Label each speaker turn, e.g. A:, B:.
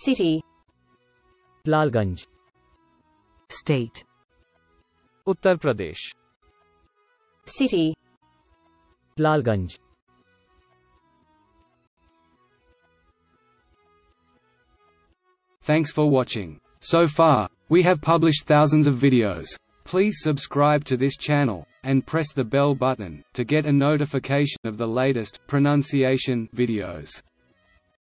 A: City.
B: Lalganj.
C: State.
D: Uttar Pradesh.
A: City.
B: Lalganj.
E: Thanks for watching. So far, we have published thousands of videos. Please subscribe to this channel, and press the bell button, to get a notification of the latest pronunciation videos.